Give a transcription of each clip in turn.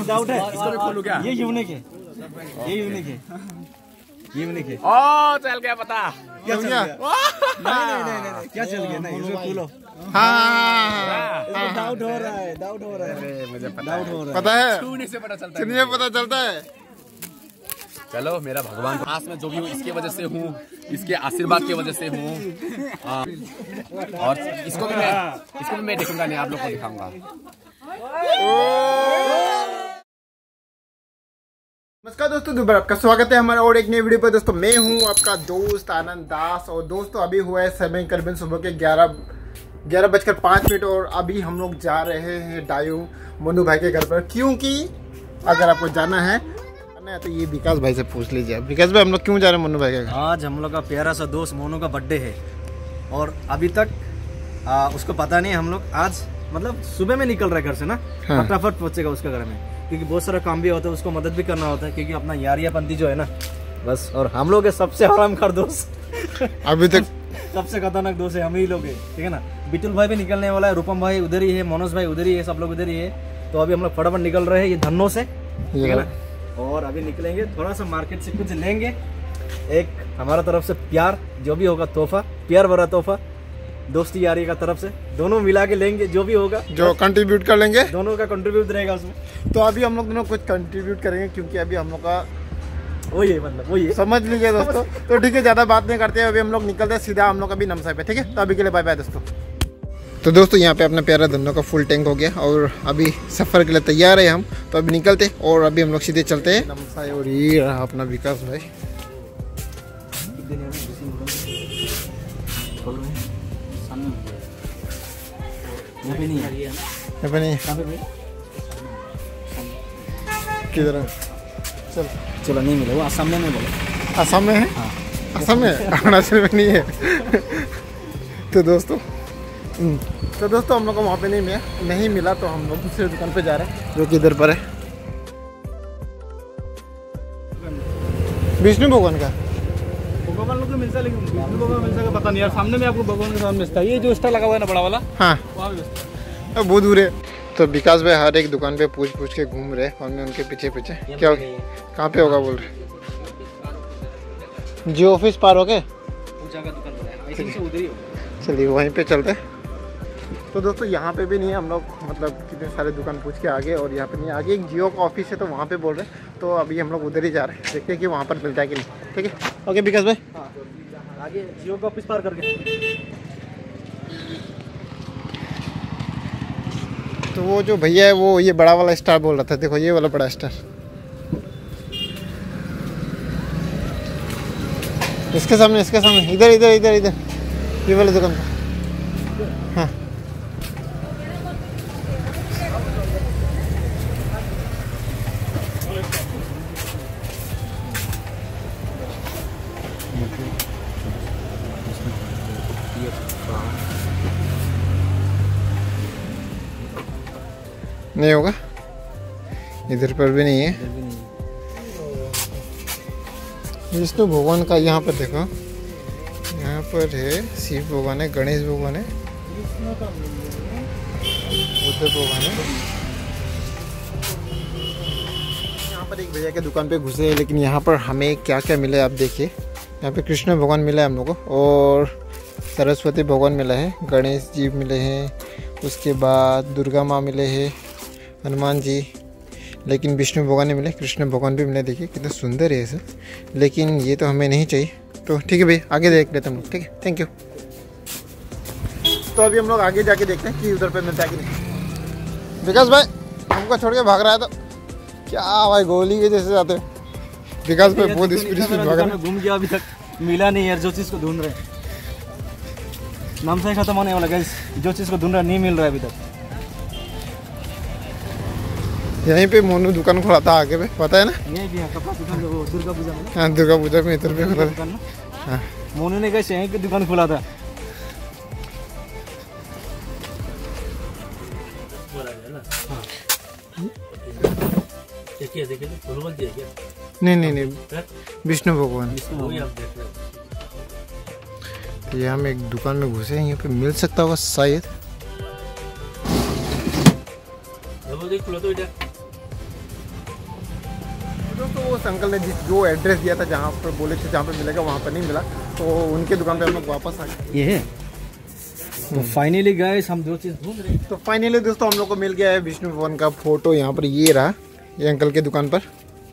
Doubt है, इसको भी खोलूं क्या? ये यूनिक है, ये यूनिक है, ये यूनिक है। ओ चल गया पता, क्या चल गया? नहीं, क्या चल गया? नहीं, इसको खोलो। हाँ, डाउट हो रहा है, डाउट हो रहा है, मुझे पता डाउट हो रहा है। पता है, छूने से पता चलता छूने से पता चलता है। चलो मेरा भगवान पास में जो भी हूँ इसके वजह से हूँ, इसके आशीर्वाद की वजह से हूँ। और इसको भी मैं देखूंगा, नहीं आप लोग को दिखाऊंगा। नमस्कार दोस्तों, दोबारा आपका स्वागत है हमारे और एक नई वीडियो पर। दोस्तों मैं हूं आपका दोस्त आनंद दास। और दोस्तों अभी हुआ है समय करीबन सुबह के 11:05 और अभी हम लोग जा रहे हैं डायू मनु भाई के घर पर। क्योंकि अगर आपको जाना है तो ये विकास भाई से पूछ लीजिए। विकास भाई, हम लोग क्यों जा रहे हैं मनु भाई के घर? आज हम लोग का प्यारा सा दोस्त मोनू का बर्थडे है और अभी तक उसको पता नहीं। हम लोग आज मतलब सुबह में निकल रहे घर से ना, फटाफट पहुंचेगा उसके घर में, क्योंकि बहुत सारा काम भी होता है, उसको मदद भी करना होता है, क्योंकि अपना यारियापंथी जो है ना बस। और हम लोग के सबसे हरामखोर दोस्त अभी तक सबसे खतरनाक दोस्त है हम ही लोग है, ठीक है ना। बिटुल भाई भी निकलने वाला है, रूपम भाई उधर ही है, मनोज भाई उधर ही है, सब लोग उधर ही है। तो अभी हम लोग फटाफट निकल रहे हैं ये धन्नो से, ठीक है ना। और अभी निकलेंगे, थोड़ा सा मार्केट से कुछ लेंगे, एक हमारा तरफ से प्यार जो भी होगा तोहफा, प्यार भरा तोहफा दोस्ती यारी का तरफ से, दोनों मिला के लेंगे जो भी होगा, जो कंट्रीब्यूट कर लेंगे, दोनों का कंट्रीब्यूट रहेगा उसमें। तो अभी हम लोग दोनों कुछ कंट्रीब्यूट करेंगे, क्योंकि अभी हम लोग का वही है, मतलब वही है, समझ समझ लीजिए दोस्तों। तो ठीक है, ज़्यादा बात नहीं करते हैं, अभी हम लोग निकलते हैं सीधा हम लोग अभी नमसा पे, ठीक है। तो अभी के लिए बाय बाय दोस्तों। तो दोस्तों यहाँ पे अपना प्यारा धन्नो का फुल टैंक हो गया और अभी सफ़र के लिए तैयार है हम। तो अभी निकलते और अभी हम लोग सीधे चलते हैं नमसा। और ये रहा अपना विकास भाई। किधर है? चल चलो, नहीं मिले, वो असम में नहीं बोले, असम में है। हाँ। असम में, अरुणाचल में नहीं है। तो दोस्तों हम लोग को वहाँ पे नहीं मिला, तो हम लोग दूसरे दुकान पे जा रहे हैं जो कि इधर पर है, विष्णु भगवान का। भगवान लोग तो मिलता है, लेकिन विष्णु भगवान मिलता है पता नहीं यार। सामने में आपको भगवान के सामने मिलता है, ये जो स्टार लगा हुआ है ना बड़ा वाला, हाँ वहाँ भी मिलता है। बहुत दूर है। तो विकास भाई हर एक दुकान पे पूछ के घूम रहे और मैं उनके पीछे क्या कहाँ पे होगा बोल रहे। जियो ऑफिस पार हो गए, चलिए वहीं पे चलते हैं। तो दोस्तों यहाँ पे भी नहीं है, हम लोग मतलब कितने सारे दुकान पूछ के आगे, और यहाँ पे नहीं, आगे एक जियो का ऑफिस है तो वहाँ पे बोल रहे हैं। तो अभी हम लोग उधर ही जा रहे हैं, देखते हैं कि वहाँ पर मिलता है कि नहीं, ठीक है। ओके विकास भाई, आगे जियो का ऑफिस पार करके। तो वो जो भैया है वो ये बड़ा वाला स्टार बोल रहा था, देखो ये वाला बड़ा स्टार, इसके सामने इधर इधर इधर इधर ये वाले दुकान पर। हाँ नहीं होगा, इधर पर भी नहीं है। विष्णु भगवान का यहाँ पर देखो, यहाँ पर है शिव भगवान है, गणेश भगवान है, बुद्ध भगवान है। यहाँ पर एक भैया के दुकान पे घुसे हैं, लेकिन यहाँ पर हमें क्या क्या मिला है आप देखिए। यहाँ पे कृष्ण भगवान मिला है हम लोग को, और सरस्वती भगवान मिला है, गणेश जी मिले हैं, उसके बाद दुर्गा माँ मिले हैं, हनुमान जी, लेकिन विष्णु भगवान नहीं मिले, कृष्ण भगवान भी मिले। देखिए कितना सुंदर है ऐसा, लेकिन ये तो हमें नहीं चाहिए। तो ठीक है भाई, आगे देख लेते हम लोग, ठीक है, थैंक यू। तो अभी हम लोग आगे जाके देखते हैं कि उधर पे मिलता है कि नहीं। विकास भाई हमको छोड़ के भाग रहा है, तो क्या भाई गोली के जैसे जाते हैं। विकास भाई बहुत स्पीड भाग रहा है, घूम गया, अभी तक मिला नहीं यार। जो चीज़ को ढूंढ रहे नाम से खत्म होने वाला गाइस, जो चीज़ को ढूंढ रहा नहीं मिल रहा है अभी तक। यहीं पे मोनू दुकान खोला था आगे पे, पता है ना। यहीं भी है कपड़ा दुकान, वो दुर्गा पूजा में। हाँ दुर्गा पूजा में इधर पे खोला था। हाँ मोनू ने कैसे यहीं की दुकान खोला था। नहीं विष्णु भगवान। ये हम एक दुकान में घुसे हैं, यहाँ पे मिल सकता होगा शायद। उस अंकल ने जो एड्रेस दिया था जहाँ पर बोले थे जहाँ पर मिलेगा वहाँ पर नहीं मिला, तो उनके दुकान पे हम लोग वापस आ गए। ये है तो फाइनली गाइस हम 2 चीज़ ढूंढ रहे हैं। तो फाइनली दोस्तों हम लोग को मिल गया है विष्णु भवन का फोटो। यहाँ पर ये रहा, ये अंकल के दुकान पर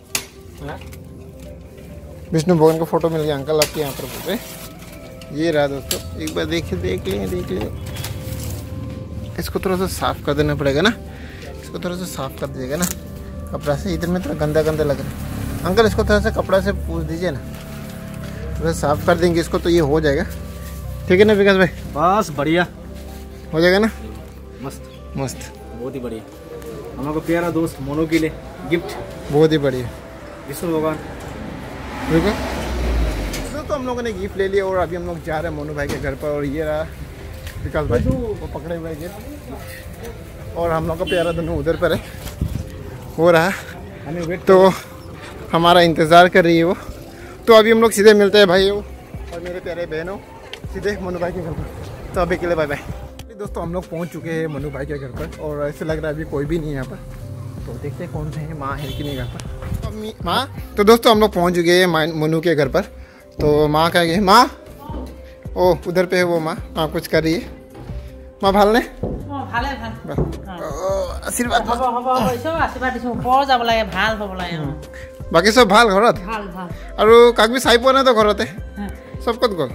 विष्णु भवन का फोटो मिल गया अंकल आपके यहाँ पर बोल रहे। ये रहा दोस्तों, एक बार देख लिए। इसको थोड़ा सा साफ कर देना पड़ेगा ना, इसको थोड़ा सा साफ कर दीजिएगा ना कपड़ा से, इधर में थोड़ा गंदा लग रहा है। अंकल इसको थोड़ा सा कपड़ा से पूछ दीजिए ना, थोड़ा साफ कर देंगे इसको तो ये हो जाएगा। ठीक है ना विकास भाई? बस बढ़िया हो जाएगा ना, मस्त बहुत ही बढ़िया। हम लोग को प्यारा दोस्त मोनू के लिए गिफ्ट, बहुत ही बढ़िया। विष्णु भगवान ठीक है दोस्तों, हम लोगों ने गिफ्ट ले लिया और अभी हम लोग जा रहे हैं मोनू भाई के घर पर। और ये रहा विकास भाई वो पकड़े हुए गिफ्ट, और हम लोग का प्यारा दोनों उधर पर है हो रहा है, तो हमारा इंतज़ार कर रही है वो। तो अभी हम लोग सीधे मिलते हैं भाई और मेरे प्यारे बहनों, सीधे मोनू भाई के घर पर। तो अभी के लिए बाय बाय। दोस्तों हम लोग पहुंच चुके हैं मोनू भाई के घर पर, और ऐसे लग रहा है अभी कोई भी नहीं है यहाँ पर। तो देखते हैं कौन से हैं, माँ है कि नहीं घर पर। माँ, तो दोस्तों हम लोग पहुंच चुके हैं मोनू के घर पर। तो माँ कह गई, माँ ओ उधर पे है वो माँ कुछ कर रही है। माँ ভালনে? आशीर्वाद बाकी सब ভাল ঘৰত? আৰু কাক বি চাই পোৱা নাই তো ঘৰতে? সব ক'ত গ'ল?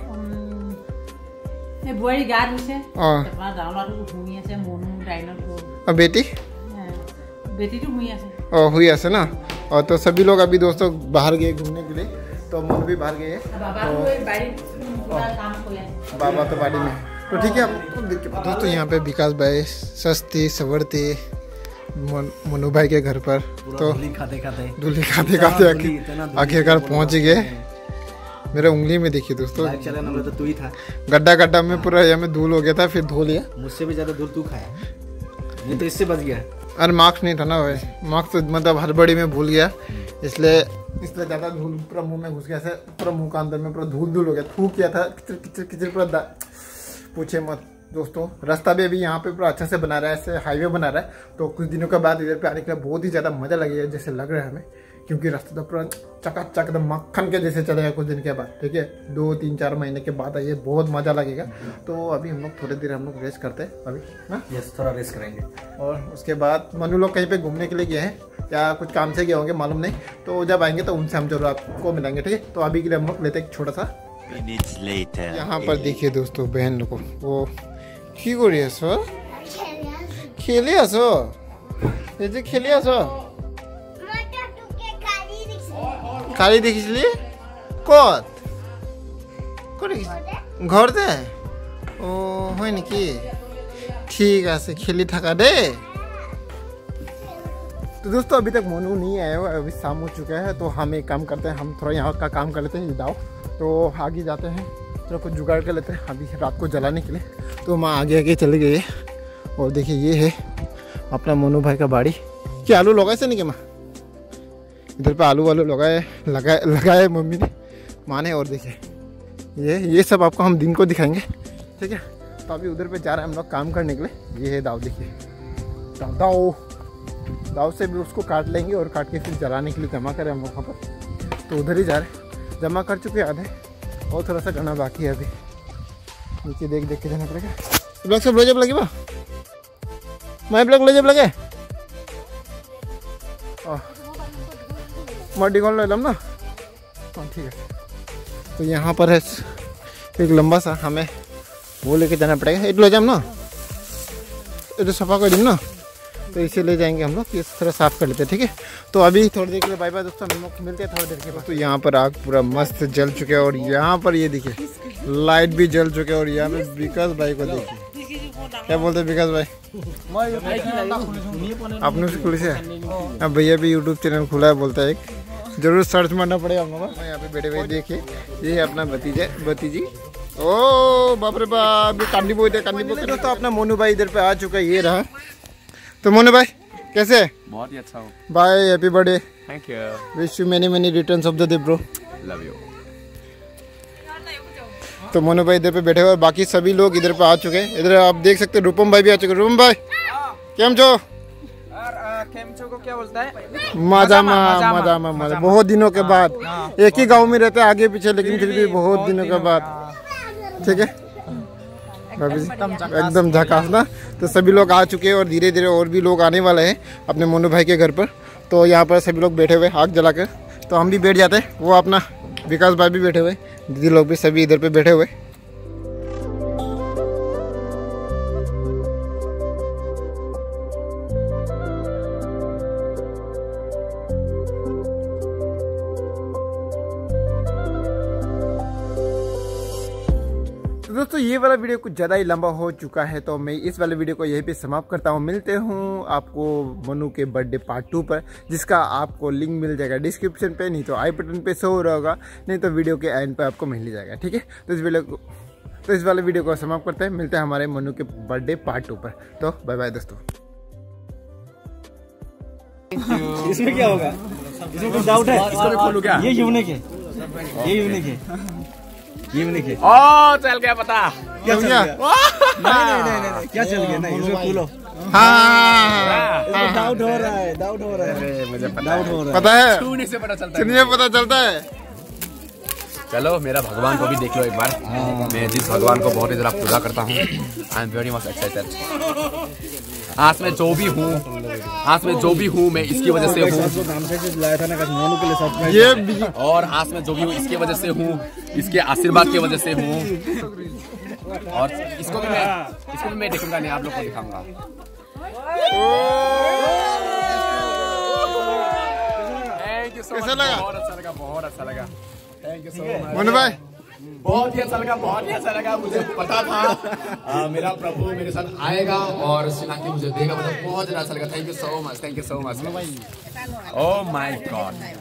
बुआरी गা ধুইছে, তাৰপৰা ডাঙৰটো শুই আছে, মনু ডাইনত গ'ল। और बेटी? बेटी तो हुई আছে। हुई है ना। और तो सभी लोग अभी दोस्तों बाहर गए घूमने के लिए, तो मोनू भी बाहर गए। बाबा तो बाड़ी में। तो ठीक है दोस्तों, यहाँ पे विकास भाई सस्ती सवरती मोनू भाई के घर पर, तो धूली खाते आखिरकार पहुँच गए। मेरे उंगली में देखिए दोस्तों, तो तू ही था, गड्ढा में पूरा यहाँ में धूल हो गया था, फिर धो लिया। मुझसे भी ज्यादा धूल तू खाया, ये तो इससे बच गया। अरे मार्क्स नहीं था ना भाई, मार्क्स तो मतलब हड़बड़ी में भूल गया, इसलिए ज़्यादा धूल पूरा मुंह में घुस गया, पूरा मुंह का अंदर में पूरा धूल हो गया। थूक किया था, किचर पूरा पूछे मत दोस्तों। रास्ता भी अभी यहाँ पे पूरा अच्छा से बना रहा है, ऐसे हाईवे बना रहा है, तो कुछ दिनों के बाद इधर पे आने के लिए बहुत ही ज़्यादा मज़ा लगेगा जैसे लग रहा है हमें, क्योंकि रास्ता तो पूरा चकाचक एकदम मक्खन के जैसे चलेगा कुछ दिन के बाद। ठीक है, 2-3-4 महीने के बाद आइए, बहुत मज़ा लगेगा। तो अभी हम लोग थोड़ी देर हम लोग रेस्ट करते हैं अभी ना, यस थोड़ा रेस्ट करेंगे। और उसके बाद मनु लोग कहीं पे घूमने के लिए गए हैं या कुछ काम से गए होंगे मालूम नहीं, तो जब आएंगे तो उनसे हम जरूर आपको मिलेंगे। ठीक है, तो अभी के लिए हम लोग लेते एक छोटा सा। यहाँ पर देखिए दोस्तों बहन लोग वो কি কৰি আছো? খেলি আছো? এই যে খেলি আছো? কালি দেখিছিলি? ক'ত? ঘৰতে? অ' হয় নেকি? ঠিক আছে, খেলি থাকা দেই। तो दोस्तों अभी तक मोनू नहीं आया है, अभी शाम हो चुका है, तो हम एक काम करते हैं, हम थोड़ा यहाँ का काम कर लेते हैं दाव, तो आगे जाते हैं, थोड़ा कुछ जुगाड़ कर लेते हैं अभी रात को जलाने के लिए। तो माँ आगे चली गई है, और देखिए ये है अपना मोनू भाई का बाड़ी। क्या आलू लगाए से नहीं क्या माँ? इधर पे आलू वालू लगाए मम्मी ने, माँ ने। और देखिए ये सब आपको हम दिन को दिखाएंगे। ठीक है, तो अभी उधर पे जा रहे हैं हम लोग काम करने के लिए। ये है दाव, देखिए दाव से भी उसको काट लेंगे और काट के फिर जलाने के लिए जमा करें हम लोग वहाँ पर। तो उधर ही जा रहे, जमा कर चुके आधे, और थोड़ा सा करना बाकी है अभी। नीचे देख के जाना पड़ेगा। ब्लॉग से ब्लोजअप लगे बा, मैं ब्लॉग ब्लोजअप लगे मड्डी कौन ले लम ना। हाँ ठीक है, तो यहाँ पर है एक लंबा सा, हमें वो लेके जाना पड़ेगा। इट लो जाम ना, इधर सफा कर दूँ ना, तो इसे ले जाएंगे हम लोग, इस तरह साफ कर लेते हैं। ठीक है, तो अभी थोड़ी देर के लिए बाय बाय दोस्तों, हम लोग मिलते हैं थोड़ी देर के बाद। तो यहाँ पर आग पूरा मस्त जल चुके हैं, और यहाँ पर ये देखिए लाइट भी जल चुके हैं। और यहाँ पे विकास भाई को देखिए, क्या बोलते हैं विकास भाई? आपने से खुली से? अब भैया भी यूट्यूब चैनल खुला है, बोलता है एक, जरूर सर्च मारना पड़ेगा हम लोग। यहाँ पे बैठे हुए देखिए, ये है अपना भतीजी। ओ बाप रे बाप, कांडी बोई थे कांडी बोई। दोस्तों अपना मोनू भाई इधर पे आ चुका है, ये रहा। तो मोनू भाई कैसे? बहुत ही अच्छा हो भाई, happy birthday. Thank you, wish you many returns of the day bro, love you. तो मोनू भाई इधर पे बैठे हुए, और बाकी सभी लोग इधर पे आ चुके हैं। इधर आप देख सकते हैं रूपम भाई भी आ चुके हैं। रूपम भाई केम छो? को क्या बोलता है? मजा बहुत दिनों के बाद एक ही गांव में रहते हैं आगे पीछे, लेकिन फिर भी बहुत दिनों के बाद। ठीक है, एकदम झकास ना। तो सभी लोग आ चुके हैं और धीरे धीरे और भी लोग आने वाले हैं अपने मोनू भाई के घर पर। तो यहाँ पर सभी लोग बैठे हुए आग जलाकर, तो हम भी बैठ जाते हैं। वो अपना विकास भाई भी बैठे हुए, दीदी लोग भी सभी इधर पे बैठे हुए। तो दोस्तों ये वाला वीडियो कुछ ज़्यादा ही लंबा हो चुका है, तो मैं इस वाले वीडियो को यहीं पे समाप्त करता हूँ। मिलते हूँ आपको मनु के बर्थडे पार्ट 2 पर, जिसका आपको लिंक मिल जाएगा डिस्क्रिप्शन पे, नहीं तो आई बटन पे शो हो रहा होगा, नहीं तो वीडियो के एंड पे आपको मिल जाएगा। ठीक है, तो इस वाले वीडियो को समाप्त करते हैं। मिलते हैं हमारे मनु के बर्थडे पार्ट 2 पर। तो बाय बाय दोस्तों। इसमें क्या होगा? इसमें कुछ डाउट है? इसको मैं खोलूं क्या? ये यूनिक है, ये यूनिक है, ये यूनिक है। ओ चल गया पता। क्या चल गया? नहीं, क्या चल गया? नहीं, इसको खोलो। हाँ, डाउट हो रहा है, डाउट हो रहा है, मुझे डाउट हो रहा है। पता है, छूने से पता चलता है। सुनिए पता चलता है। चलो मेरा भगवान को भी देख लो एक बार। मैं जिस भगवान को बहुत ही ज़्यादा पूजा करता हूँ, I am very much excited. आज में जो भी हूँ, मैं इसकी वजह से हूँ। ये और आज में जो भी हूँ इसकी वजह से हूँ, इसके आशीर्वाद की वजह से हूँ। और इसको भी मैं दिखाऊंगा, नहीं आप लोग को दिखाऊंगा। थैंक यू सो मच, बहुत अच्छा लगा, बहुत अच्छा लगा। Thank you so much Manu भाई, बहुत ही अच्छा लगा, बहुत ही अच्छा लगा। मुझे पता था मेरा प्रभु मेरे साथ आएगा और सिला के मुझे देगा, मुझे बहुत ज्यादा अच्छा लगा। Thank you so much, thank you so much. Oh my God.